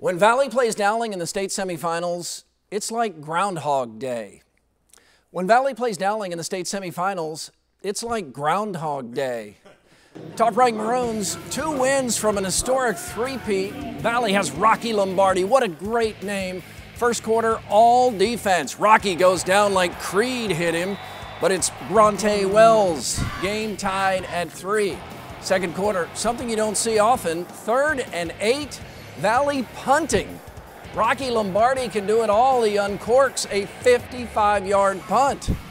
When Valley plays Dowling in the state semifinals, it's like Groundhog Day. When Valley plays Dowling in the state semifinals, it's like Groundhog Day. Top ranked Maroons, 2 wins from an historic three-peat. Valley has Rocky Lombardi. What a great name. First quarter, all defense. Rocky goes down like Creed hit him, but it's Bronte Wells. Game tied at 3. Second quarter, something you don't see often. 3rd and 8, Valley punting. Rocky Lombardi can do it all. He uncorks a 55-yard punt.